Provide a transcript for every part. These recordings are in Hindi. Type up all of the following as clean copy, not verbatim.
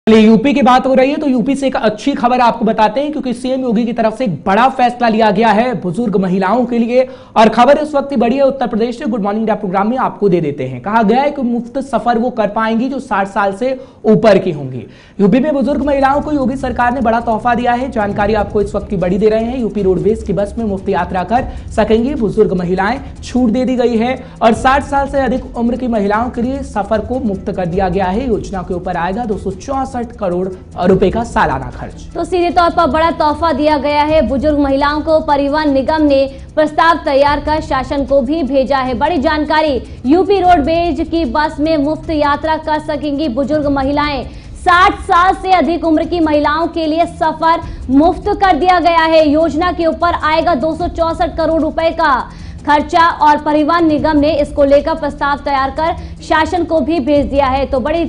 यूपी की बात हो रही है तो यूपी से एक अच्छी खबर आपको बताते हैं, क्योंकि सीएम योगी की तरफ से एक बड़ा फैसला लिया गया है बुजुर्ग महिलाओं के लिए। और खबर इस वक्त बड़ी है उत्तर प्रदेश से। गुड मॉर्निंग इंडिया प्रोग्राम में आपको दे देते हैं। कहा गया है कि मुफ्त सफर वो कर पाएंगी जो 60 साल से ऊपर की होंगी। यूपी में बुजुर्ग महिलाओं को योगी सरकार ने बड़ा तोहफा दिया है। जानकारी आपको इस वक्त की बड़ी दे रहे हैं। यूपी रोडवेज की बस में मुफ्त यात्रा कर सकेंगी बुजुर्ग महिलाएं, छूट दे दी गई है। और 60 साल से अधिक उम्र की महिलाओं के लिए सफर को मुफ्त कर दिया गया है। योजना के ऊपर आएगा 264 करोड़ रुपए का सालाना खर्च। तो सीधे तौर पर बड़ा तोहफा दिया गया है बुजुर्ग महिलाओं को। परिवहन निगम ने प्रस्ताव तैयार कर शासन को भी भेजा है। बड़ी जानकारी, यूपी रोडवेज की बस में मुफ्त यात्रा कर सकेंगी बुजुर्ग महिलाएं। 60 साल से अधिक उम्र की महिलाओं के लिए सफर मुफ्त कर दिया गया है। योजना के ऊपर आएगा 264 करोड़ रुपए का खर्चा और परिवहन निगम ने इसको लेकर प्रस्ताव तैयार कर शासन को भी भेज दिया है। तो बड़ी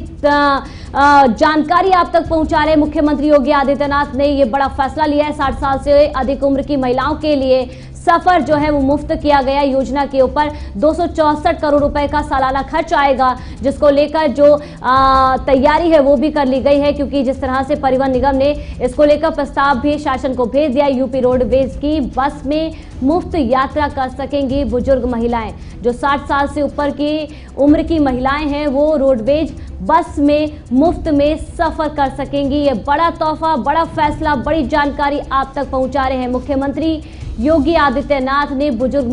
जानकारी आप तक पहुंचा रहे मुख्यमंत्री योगी आदित्यनाथ ने ये बड़ा फैसला लिया है। 60 साल से अधिक उम्र की महिलाओं के लिए सफर जो है वो मुफ्त किया गया। योजना के ऊपर 264 करोड़ रुपए का सालाना खर्च आएगा, जिसको लेकर जो तैयारी है वो भी कर ली गई है, क्योंकि जिस तरह से परिवहन निगम ने इसको लेकर प्रस्ताव भी शासन को भेज दिया। यूपी रोडवेज की बस में मुफ्त यात्रा कर सकेंगी बुजुर्ग महिलाएं। जो 60 साल से ऊपर की उम्र की महिलाएं हैं वो रोडवेज बस में मुफ्त में सफर कर सकेंगी। ये बड़ा तोहफा, बड़ा फैसला, बड़ी जानकारी आप तक पहुंचा रहे हैं मुख्यमंत्री योगी आदित्यनाथ ने। बुजुर्ग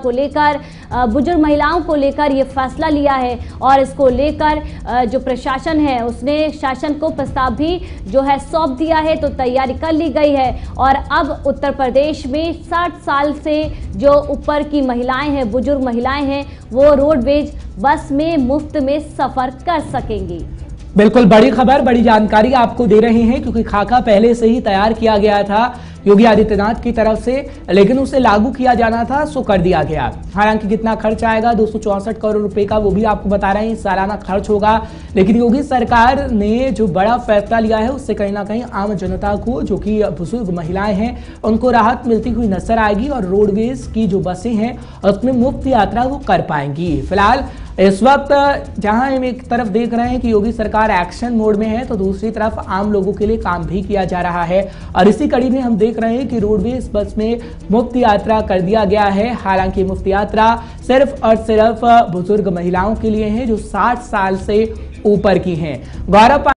महिलाओं को लेकर ये फैसला लिया है और इसको लेकर जो प्रशासन है उसने शासन को प्रस्ताव भी जो है सौंप दिया है। तो तैयारी कर ली गई है और अब उत्तर प्रदेश में 60 साल से जो ऊपर की महिलाएं हैं, बुजुर्ग महिलाएं हैं, वो रोडवेज बस में मुफ्त में सफर कर सकेंगी। बिल्कुल बड़ी खबर, बड़ी जानकारी आपको दे रहे हैं, क्योंकि खाका पहले से ही तैयार किया गया था योगी आदित्यनाथ की तरफ से, लेकिन उसे लागू किया जाना था सो कर दिया गया। हालांकि कितना खर्च आएगा 264 करोड़ रुपए का वो भी आपको बता रहे हैं, सालाना खर्च होगा। लेकिन योगी सरकार ने जो बड़ा फैसला लिया है उससे कहीं ना कहीं आम जनता को, जो कि बुजुर्ग महिलाएं हैं, उनको राहत मिलती हुई नजर आएगी और रोडवेज की जो बसें हैं उसमें मुफ्त यात्रा वो कर पाएंगी। फिलहाल इस वक्त जहां हम एक तरफ देख रहे हैं कि योगी सरकार एक्शन मोड में है, तो दूसरी तरफ आम लोगों के लिए काम भी किया जा रहा है। और इसी कड़ी में हम देख रहे हैं कि रोडवेज बस में मुफ्त यात्रा कर दिया गया है। हालांकि मुफ्त यात्रा सिर्फ और सिर्फ बुजुर्ग महिलाओं के लिए है जो 60 साल से ऊपर की हैं। गौरव